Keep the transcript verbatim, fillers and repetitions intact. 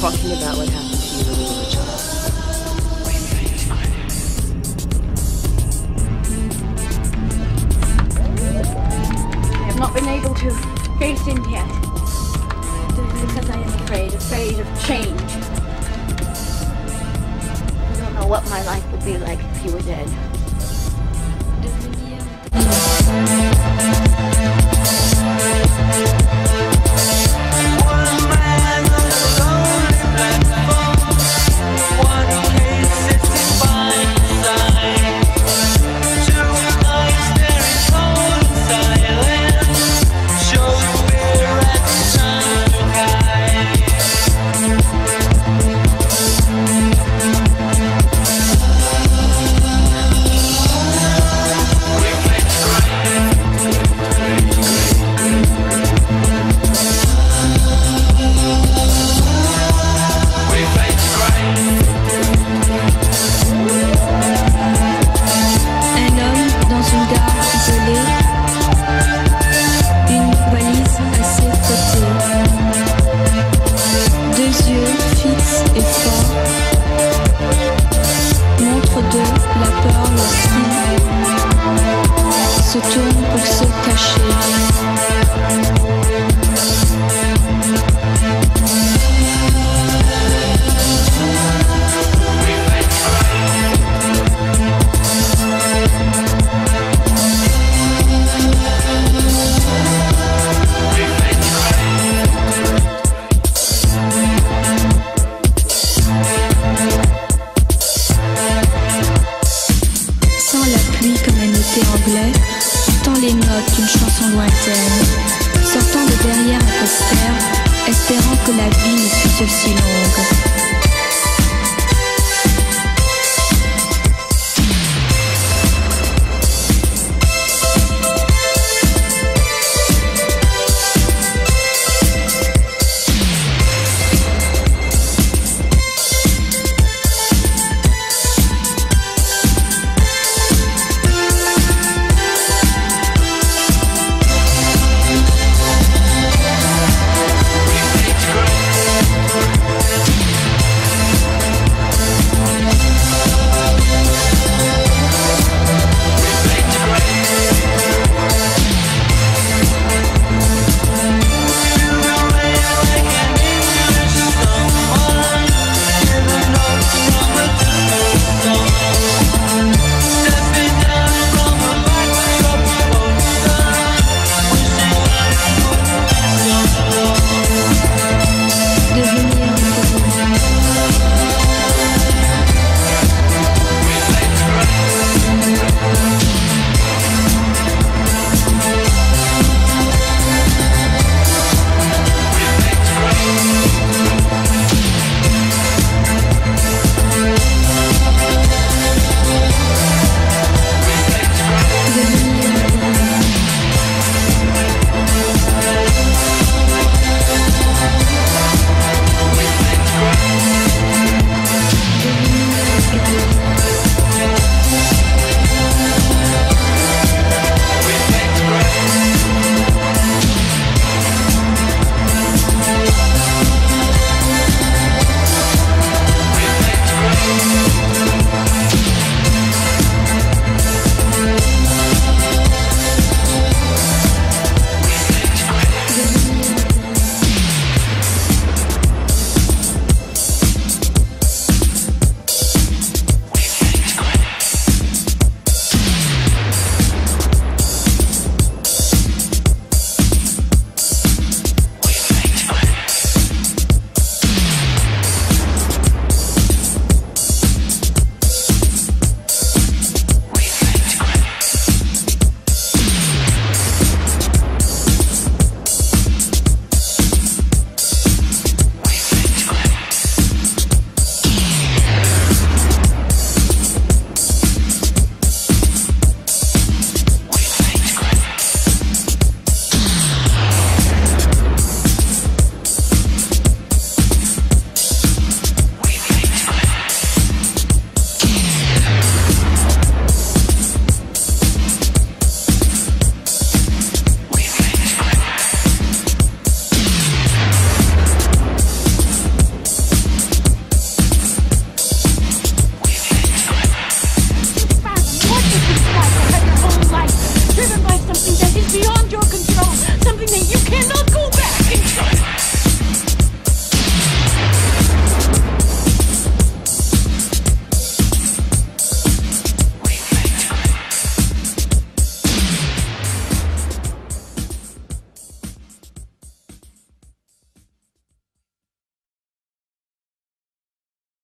talking about what happened to you when you were a child. I have not been able to face him yet. Because I am afraid, afraid of change. I don't know what my life would be like if he were dead. Se tourne pour se cacher. Sans la pluie comme un été anglais, entend les notes d'une chanson lointaine, sortant de derrière un poster, espérant que la vie ne fût aussi longue.